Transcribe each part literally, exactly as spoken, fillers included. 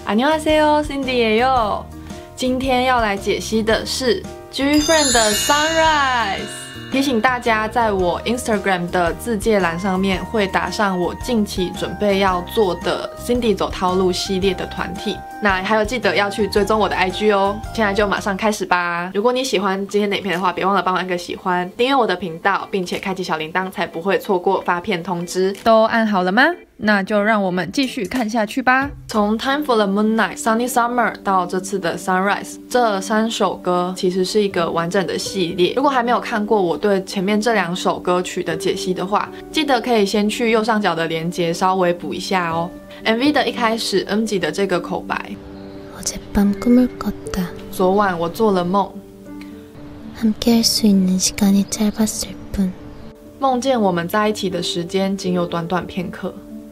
안녕하세요，Cindy也有。今天要来解析的是 GFriend 的 Sunrise。提醒大家，在我 Instagram 的自介栏上面会打上我近期准备要做的 Cindy 走套路系列的团体。那还有记得要去追踪我的 I G 哦。现在就马上开始吧。如果你喜欢今天的影片的话，别忘了帮我按个喜欢，订阅我的频道，并且开启小铃铛，才不会错过发片通知。都按好了吗？那就让我们继续看下去吧。从 Time for the Moonlight、Sunny Summer 到这次的 Sunrise， 这三首歌其实是一个完整的系列。如果还没有看过我对前面这两首歌曲的解析的话，记得可以先去右上角的连结稍微补一下哦。M V 的一开始 ，M G 的这个口白，昨晚我做了梦，梦见我们在一起的时间仅有短短片刻。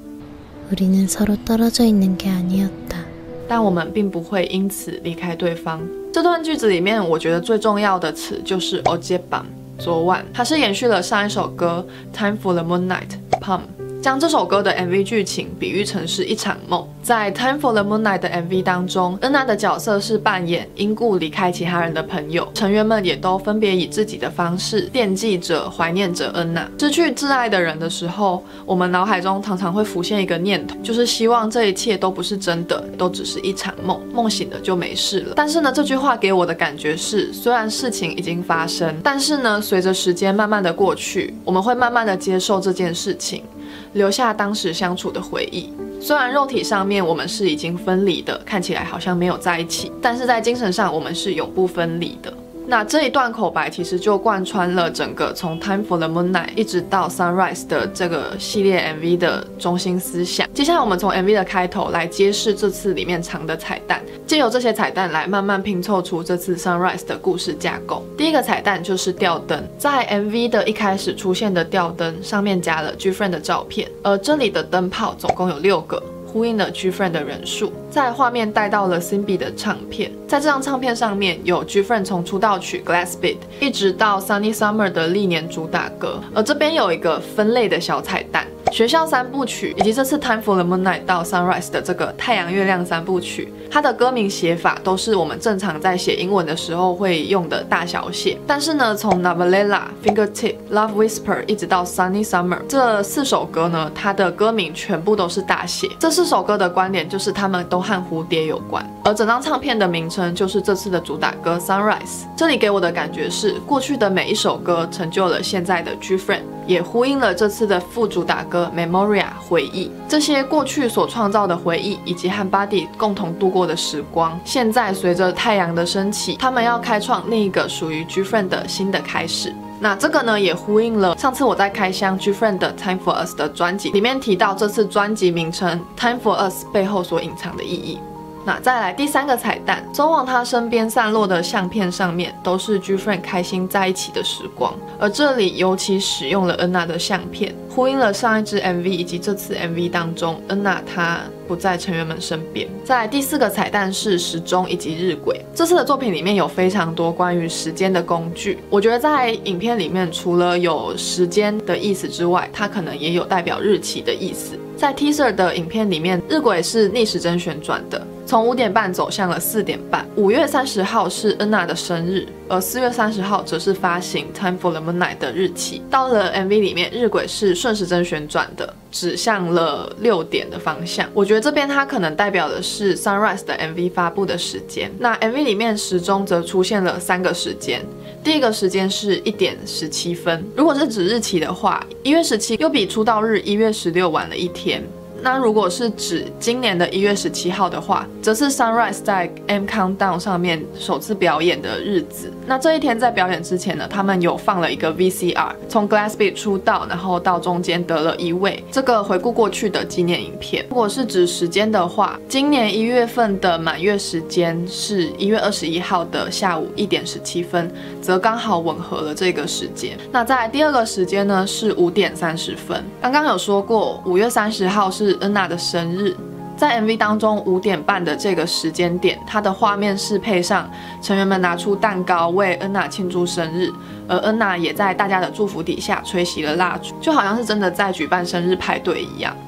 우리는 서로 떨어져 있는 게 아니었다. 但我们并不会因此离开对方。这段句子里面，我觉得最重要的词就是어젯밤，昨晚，它是延续了上一首歌 Time for the Moonlight，Pam， 将这首歌的 M V 剧情比喻成是一场梦。在 Time for the Moonlight 的 M V 当中，恩娜的角色是扮演因故离开其他人的朋友，成员们也都分别以自己的方式惦记着、怀念着恩娜。失去挚爱的人的时候，我们脑海中常常会浮现一个念头，就是希望这一切都不是真的，都只是一场梦，梦醒了就没事了。但是呢，这句话给我的感觉是，虽然事情已经发生，但是呢，随着时间慢慢的过去，我们会慢慢的接受这件事情，留下当时相处的回忆。 虽然肉体上面我们是已经分离的，看起来好像没有在一起，但是在精神上我们是永不分离的。那这一段口白其实就贯穿了整个从 Time for the Moonlight 一直到 Sunrise 的这个系列 M V 的中心思想。接下来我们从 M V 的开头来揭示这次里面藏的彩蛋，借由这些彩蛋来慢慢拼凑出这次 Sunrise 的故事架构。第一个彩蛋就是吊灯，在 M V 的一开始出现的吊灯上面加了 GFriend 的照片，而这里的灯泡总共有六个。 呼应了 GFriend 的人数，在画面带到了 Simbi 的唱片，在这张唱片上面有 GFriend 从出道曲 Glass Bead 一直到 Sunny Summer 的历年主打歌，而这边有一个分类的小彩蛋，学校三部曲以及这次 Time for the Moonlight 到 Sunrise 的这个太阳月亮三部曲，它的歌名写法都是我们正常在写英文的时候会用的大小写，但是呢，从 Navalella、Fingertip、Love Whisper 一直到 Sunny Summer 这四首歌呢，它的歌名全部都是大写，这是 这首歌的关联就是它们都和蝴蝶有关，而整张唱片的名称就是这次的主打歌 Sunrise。这里给我的感觉是，过去的每一首歌成就了现在的 GFriend， 也呼应了这次的副主打歌 Memoria 回忆。这些过去所创造的回忆，以及和 Buddy 共同度过的时光，现在随着太阳的升起，他们要开创另一个属于 GFriend 的新的开始。 那这个呢，也呼应了上次我在开箱 GFriend 的 Time for Us 的专辑里面提到，这次专辑名称 Time for Us 背后所隐藏的意义。那再来第三个彩蛋，走往他身边散落的相片上面都是 GFriend 开心在一起的时光，而这里尤其使用了恩娜的相片，呼应了上一支 M V 以及这次 M V 当中恩娜她 不在成员们身边。再来第四个彩蛋是时钟以及日晷。这次的作品里面有非常多关于时间的工具，我觉得在影片里面除了有时间的意思之外，它可能也有代表日期的意思。在 teaser 的影片里面，日晷是逆时针旋转的，从五点半走向了四点半。五月三十号是恩娜的生日，而四月三十号则是发行 Time for the Moonlight 的日期。到了 M V 里面，日晷是顺时针旋转的，指向了六点的方向。我觉得这边它可能代表的是 Sunrise 的 M V 发布的时间。那 M V 里面时钟则出现了三个时间，第一个时间是一点十七分。如果是指日期的话，一月十七又比出道日一月十六晚了一天。 那如果是指今年的一月十七号的话，则是 Sunrise 在 M Countdown 上面首次表演的日子。那这一天在表演之前呢，他们有放了一个 V C R， 从 Glass Bead 出道，然后到中间得了一位，这个回顾过去的纪念影片。如果是指时间的话，今年一月份的满月时间是一月二十一号的下午一点十七分，则刚好吻合了这个时间。那再来第二个时间呢是五点三十分，刚刚有说过，五月三十号是 恩娜的生日，在 M V 当中五点半的这个时间点，它的画面是配上成员们拿出蛋糕为恩娜庆祝生日，而恩娜也在大家的祝福底下吹熄了蜡烛，就好像是真的在举办生日派对一样。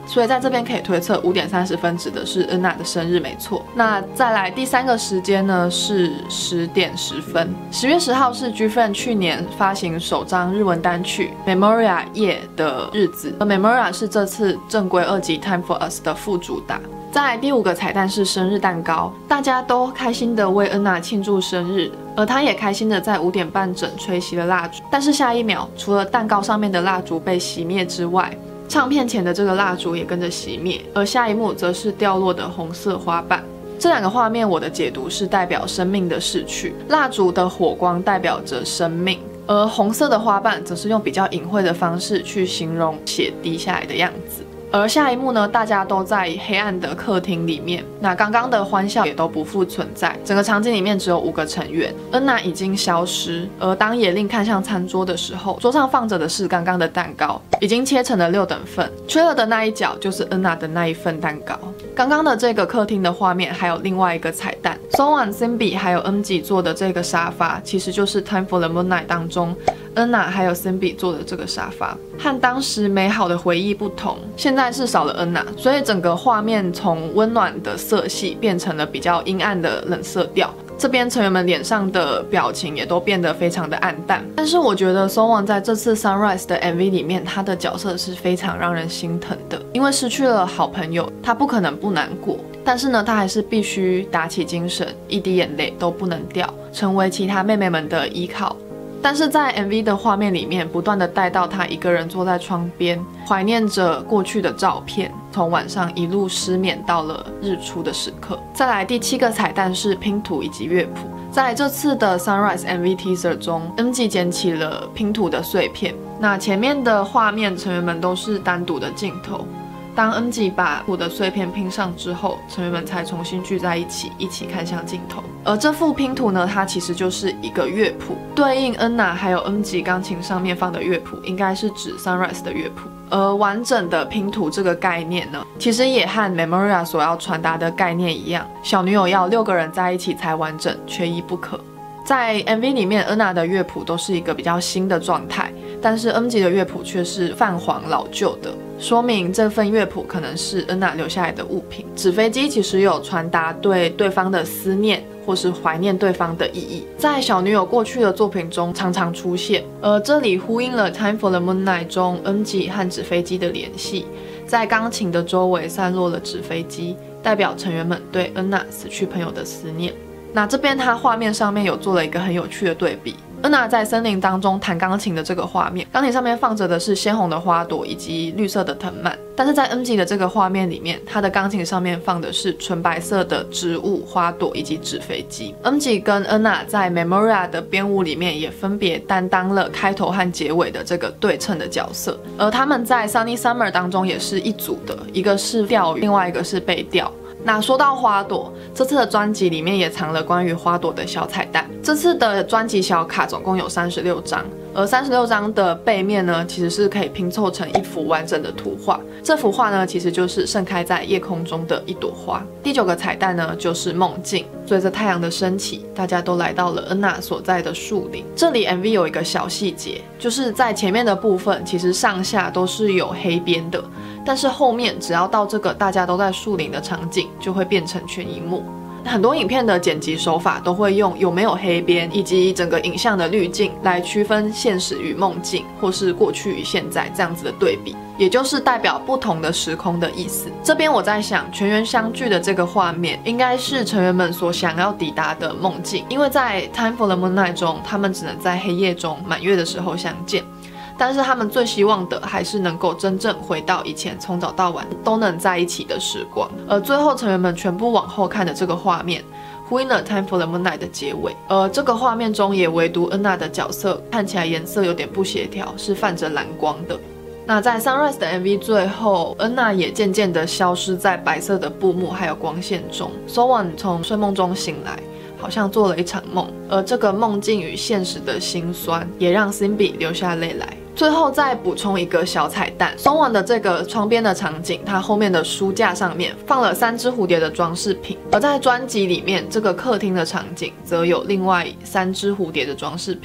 所以在这边可以推测五点三十分指的是恩娜的生日，没错。那再来第三个时间呢是十点十分，十月十号是 G Friend 去年发行首张日文单曲 Memoria 夜的日子，而 Memoria 是这次正规二辑 Time for Us 的副主打。再来第五个彩蛋是生日蛋糕，大家都开心的为恩娜庆祝生日，而她也开心的在五点半整吹熄了蜡烛。但是下一秒，除了蛋糕上面的蜡烛被熄灭之外，唱片前的这个蜡烛也跟着熄灭，而下一幕则是掉落的红色花瓣。这两个画面我的解读是代表生命的逝去，蜡烛的火光代表着生命，而红色的花瓣则是用比较隐晦的方式去形容血滴下来的样子。而下一幕呢，大家都在黑暗的客厅里面，那刚刚的欢笑也都不复存在，整个场景里面只有五个成员，恩娜已经消失。而当野令看向餐桌的时候，桌上放着的是刚刚的蛋糕，已经切成了六等份，缺了的那一角就是恩娜的那一份蛋糕。刚刚的这个客厅的画面还有另外一个彩蛋 ，Songwon、Simbi 还有 N G 坐的这个沙发，其实就是 Time for the Moonlight 当中恩娜还有 Simbi 坐的这个沙发。和当时美好的回忆不同，现在是少了恩娜，所以整个画面从温暖的色系变成了比较阴暗的冷色调。这边成员们脸上的表情也都变得非常的暗淡。但是我觉得 Songwon 在这次 Sunrise 的 M V 里面，他的角色是非常让人心疼的，因为失去了好朋友，他不可能不难过。但是呢，他还是必须打起精神，一滴眼泪都不能掉，成为其他妹妹们的依靠。但是在 M V 的画面里面，不断的带到他一个人坐在窗边，怀念着过去的照片，从晚上一路失眠到了日出的时刻。再来第七个彩蛋是拼图以及乐谱。在这次的 Sunrise M V teaser 中 ，N G 捡起了拼图的碎片。那前面的画面成员们都是单独的镜头。当 N G 把谱的碎片拼上之后，成员们才重新聚在一起，一起看向镜头。而这幅拼图呢，它其实就是一个乐谱，对应 Enna 还有 N G 钢琴上面放的乐谱，应该是指 Sunrise 的乐谱。而完整的拼图这个概念呢，其实也和 Memoria 所要传达的概念一样，小女友要六个人在一起才完整，缺一不可。在 M V 里面 ，Enna 的乐谱都是一个比较新的状态，但是 N G 的乐谱却是泛黄老旧的，说明这份乐谱可能是 Enna 留下来的物品。纸飞机其实有传达对对方的思念或是怀念对方的意义，在小女友过去的作品中常常出现，而这里呼应了 Time for the Moonlight 中 N G 和纸飞机的联系，在钢琴的周围散落了纸飞机，代表成员们对 Enna 死去朋友的思念。那这边它画面上面有做了一个很有趣的对比，恩娜在森林当中弹钢琴的这个画面，钢琴上面放着的是鲜红的花朵以及绿色的藤蔓，但是在 N G 的这个画面里面，她的钢琴上面放的是纯白色的植物、花朵以及纸飞机。N G 跟恩娜在 Memoria 的编舞里面也分别担当了开头和结尾的这个对称的角色，而他们在 Sunny Summer 当中也是一组的，一个是钓鱼，另外一个是被钓。那说到花朵，这次的专辑里面也藏了关于花朵的小彩蛋。这次的专辑小卡总共有三十六张，而三十六张的背面呢，其实是可以拼凑成一幅完整的图画。这幅画呢，其实就是盛开在夜空中的一朵花。第九个彩蛋呢，就是梦境。随着太阳的升起，大家都来到了恩娜所在的树林。这里 M V 有一个小细节，就是在前面的部分，其实上下都是有黑边的。但是后面只要到这个大家都在树林的场景，就会变成全荧幕。很多影片的剪辑手法都会用有没有黑边以及整个影像的滤镜来区分现实与梦境，或是过去与现在这样子的对比，也就是代表不同的时空的意思。这边我在想，全员相聚的这个画面，应该是成员们所想要抵达的梦境，因为在 Time for the Moonlight 中，他们只能在黑夜中满月的时候相见。但是他们最希望的还是能够真正回到以前从早到晚都能在一起的时光。而最后成员们全部往后看的这个画面，呼应了 Time for the Moonlight 的结尾。而这个画面中也唯独恩娜的角色看起来颜色有点不协调，是泛着蓝光的。那在 Sunrise 的 M V 最后，恩娜也渐渐的消失在白色的布幕还有光线中。Songwon 从睡梦中醒来，好像做了一场梦，而这个梦境与现实的辛酸，也让 Simbi 流下泪来。最后再补充一个小彩蛋，松王的这个窗边的场景，它后面的书架上面放了三只蝴蝶的装饰品，而在专辑里面，这个客厅的场景则有另外三只蝴蝶的装饰品。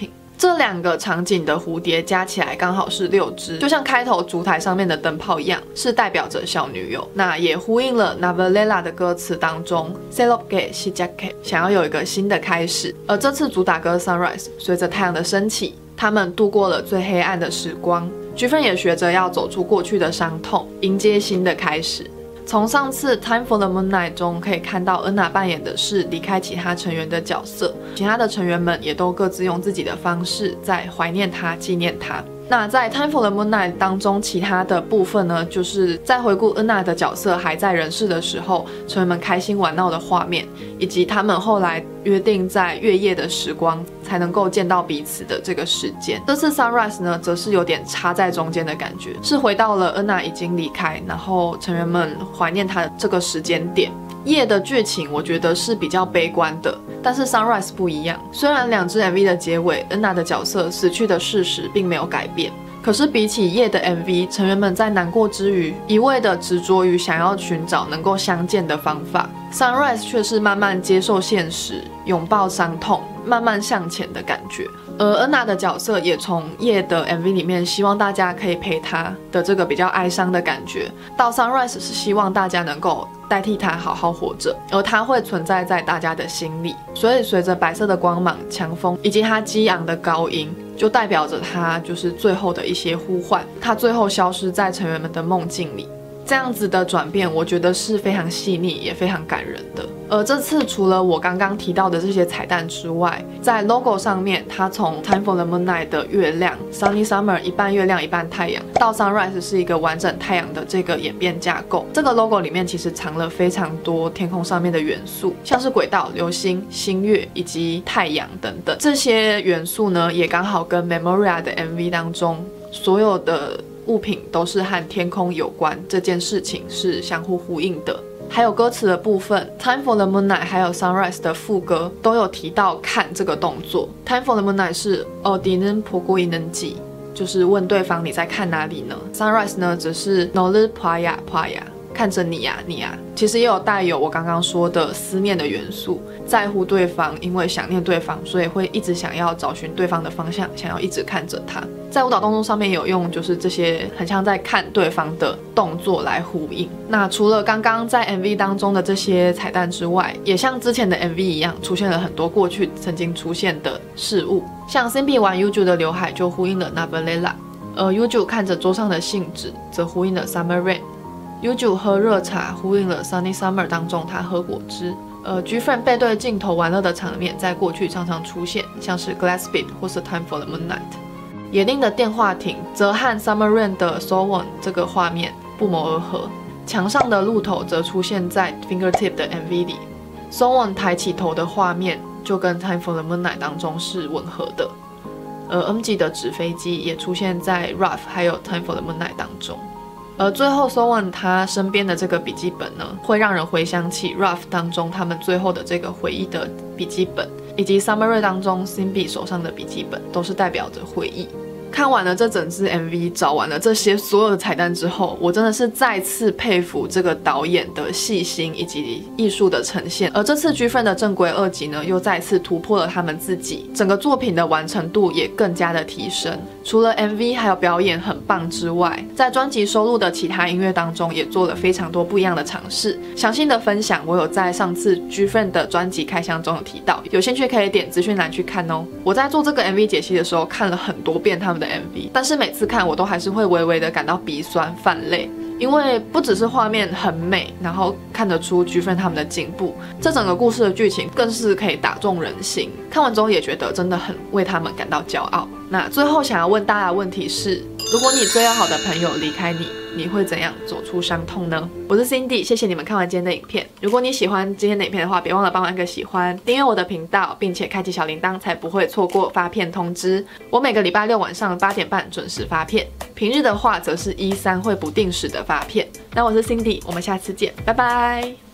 这两个场景的蝴蝶加起来刚好是六只，就像开头烛台上面的灯泡一样，是代表着小女友。那也呼应了 Navallela 的歌词当中 새롭게 시작해 想要有一个新的开始。而这次主打歌 Sunrise 随着太阳的升起，他们度过了最黑暗的时光。Gfriend也学着要走出过去的伤痛，迎接新的开始。从上次 Time for the Moonlight 中可以看到，恩娜扮演的是离开其他成员的角色，其他的成员们也都各自用自己的方式在怀念他、纪念他。那在 Time for the Moonlight 当中，其他的部分呢，就是在回顾恩娜的角色还在人世的时候，成员们开心玩闹的画面，以及他们后来约定在月夜的时光才能够见到彼此的这个时间。这次 Sunrise 呢，则是有点插在中间的感觉，是回到了恩娜已经离开，然后成员们怀念她的这个时间点。夜的剧情我觉得是比较悲观的，但是 Sunrise 不一样。虽然两支 M V 的结尾，恩娜的角色死去的事实并没有改变，可是比起夜的 M V， 成员们在难过之余，一味的执着于想要寻找能够相见的方法。Sunrise 却是慢慢接受现实，拥抱伤痛，慢慢向前的感觉。而恩娜的角色也从夜的 M V 里面希望大家可以陪她的这个比较哀伤的感觉，到 Sunrise 是希望大家能够代替她好好活着，而她会存在在大家的心里。所以随着白色的光芒、强风以及她激昂的高音，就代表着她就是最后的一些呼唤，她最后消失在成员们的梦境里。这样子的转变，我觉得是非常细腻也非常感人的。而这次除了我刚刚提到的这些彩蛋之外，在 logo 上面，它从 Time for the Moonlight 的月亮 Sunny Summer 一半月亮一半太阳，到 Sunrise 是一个完整太阳的这个演变架构。这个 logo 里面其实藏了非常多天空上面的元素，像是轨道、流星、星月以及太阳等等。这些元素呢，也刚好跟 Memoria 的 M V 当中所有的物品都是和天空有关，这件事情是相互呼应的。还有歌词的部分 Time for the Moonlight 还有 Sunrise 的副歌都有提到看这个动作。 Time for the Moonlight 是 어디는 보고 있는지， 就是问对方你在看哪里呢。 Sunrise 呢则是 너를 봐야 봐야， 看着你呀、啊、你呀、啊，其实也有带有我刚刚说的思念的元素，在乎对方，因为想念对方，所以会一直想要找寻对方的方向，想要一直看着他。在舞蹈动作上面有用就是这些很像在看对方的动作来呼应。那除了刚刚在 M V 当中的这些彩蛋之外，也像之前的 M V 一样，出现了很多过去曾经出现的事物，像 Simbi 玩 Yuju 的刘海就呼应了 Navallela， 而 Yuju 看着桌上的信纸则呼应了 Summer Rain。Yuju 喝热茶呼应了 Sunny Summer 当中他喝果汁。呃 Gfriend 背对镜头玩乐的场面在过去常常出现，像是 Glass Beat 或是 Time for the Moonlight。野令的电话亭则和 Summer Rain 的 So On 这个画面不谋而合。墙上的鹿头则出现在 Fingertip 的 M V 里。So On 抬起头的画面就跟 Time for the Moonlight 当中是吻合的。而 M G 的纸飞机也出现在 Rough 还有 Time for the Moonlight 当中。而最后 So On 他身边的这个笔记本呢，会让人回想起 Rough 当中他们最后的这个回忆的笔记本，以及 Summer Rain 当中 Simbi 手上的笔记本，都是代表着回忆。看完了这整支 M V， 找完了这些所有的彩蛋之后，我真的是再次佩服这个导演的细心以及艺术的呈现。而这次 Gfriend 的正规二辑呢，又再次突破了他们自己，整个作品的完成度也更加的提升。除了 M V 还有表演很棒之外，在专辑收录的其他音乐当中，也做了非常多不一样的尝试。详细的分享我有在上次 Gfriend 的专辑开箱中有提到，有兴趣可以点资讯栏去看哦。我在做这个 M V 解析的时候，看了很多遍他们的 M V， 但是每次看我都还是会微微的感到鼻酸泛泪，因为不只是画面很美，然后看得出 Gfriend 他们的进步，这整个故事的剧情更是可以打中人心。看完之后也觉得真的很为他们感到骄傲。那最后想要问大家的问题是，如果你最要好的朋友离开你，你会怎样走出伤痛呢？我是 Cindy， 谢谢你们看完今天的影片。如果你喜欢今天的影片的话，别忘了帮我按个喜欢，订阅我的频道，并且开启小铃铛，才不会错过发片通知。我每个礼拜六晚上八点半准时发片，平日的话则是一三会不定时的发片。那我是 Cindy， 我们下次见，拜拜。